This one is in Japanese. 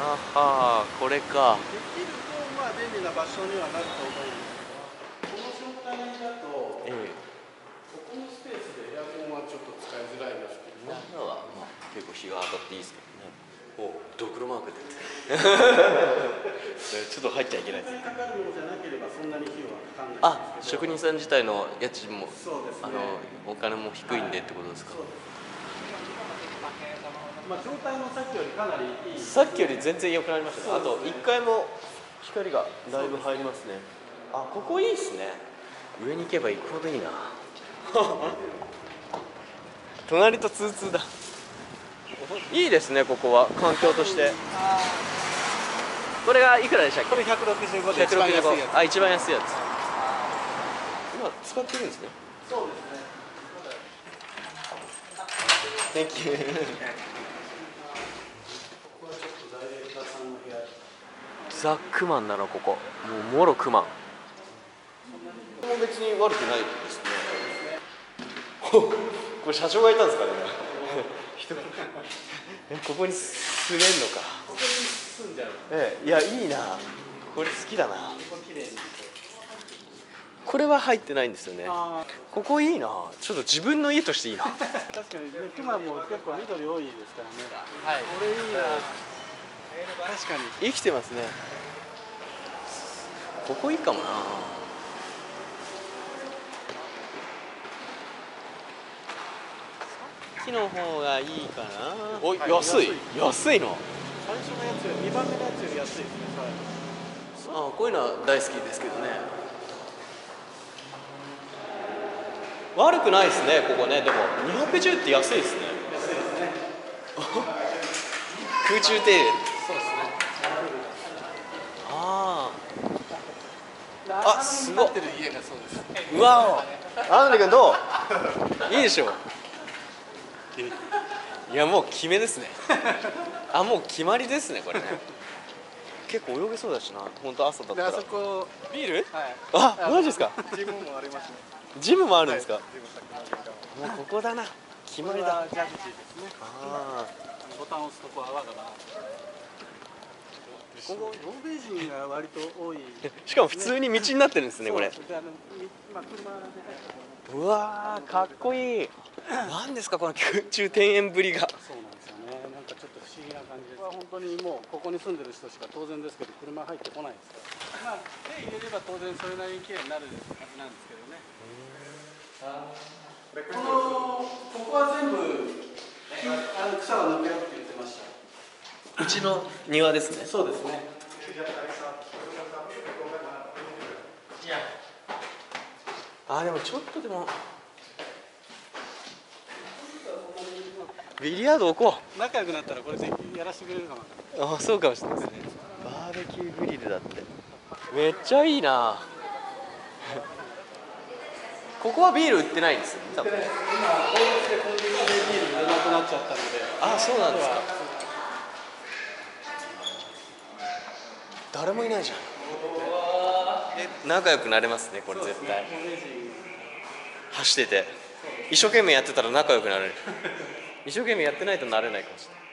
あはー、これか。 できるとまあ便利な場所にはなると思うんですけど、この状態だと、ここのスペースでエアコンはちょっと使いづらいですけど、 中はまあ結構日が当たっていいですけどね。お、ドクロマークでちょっと入っちゃいけないです。 かかるものじゃなければそんなに費用はかかんないあ、 んですけど。 職人さん自体の家賃も、 そうですね。 お金も低いんでってことですか。 そうです。まあ状態もさっきよりかなりいい。 さっきより全然良くなりましたね。あと1階も光がだいぶ入りますね。あ、ここいいですね。上に行けば行くほどいいな。隣と通通だ。いいですね、ここは環境として。これがいくらでしたっけ？ これ165で一番安いやつ。 あ、一番安いやつ。今使ってるんですね。 そうですね。 Thank you ここはちょっとダイレクターさんの部屋。 ザ・クマンだな、ここ。もうもろクマン。もう別に悪くないですね。これ社長がいたんですかね。ここに住めんのか。 ここに住んじゃう。 いや、いいな。これ好きだな。 ここ綺麗に。 これは入ってないんですよね。ここいいな。ちょっと自分の家としていいな。 確かにね、クマも結構緑多いですからね。 はい。 これいいな。確かに生きてますね。ここいいかもな。木の方がいいかな。お、安い。安いの。 最初のやつより2番目のやつより安いですね。 あ、こういうのは大好きですけどね。悪くないですね、ここね。でも210って安いですね。 安いですね。 空中庭園。 そうですね。 あ、すごい。 ってる家がそうです。 うわお。アンドレ君どう？いいでしょう。いや、もう決めですね。あ、もう決まりですね、これね。結構泳げそうだしな。本当朝だったら。 あそこビール？ はい。 あ、マジですか。 ジムもありますね。 ジムもあるんですか。 ジム先のもうここだな。決まりだ。 ジャグジーですね。 ああ。 ボタンを押すとこう泡がな。ここ欧米人が割と多い。 しかも普通に道になってるんですね、これ。 まあ車で。 うわー、かっこいい。何ですか、この空中庭園ぶりが。 そうなんですよね。なんかちょっと不思議な感じです。本当にもうここに住んでる人しか当然ですけど車入ってこないですから。まあ手入れれば当然それなりに綺麗になるはずなんですけどね。ここは全部草が抜けようって言ってました。 うちの庭ですね。 そうですね。 あ、でもちょっとでもビリヤード置こ仲良くなったらこれぜひやらせてくれるかな。 う。あ、そうかもしれないですね。バーベキューグリルだって。めっちゃいいな。ここはビール売ってないんですよね、多分。 今法律でコンビニでビール売れなくなっちゃったので。 あ、そうなんですか。誰もいないじゃん。仲良くなれますね、これ絶対。走ってて一生懸命やってたら仲良くなれる。一生懸命やってないとなれないかもしれない。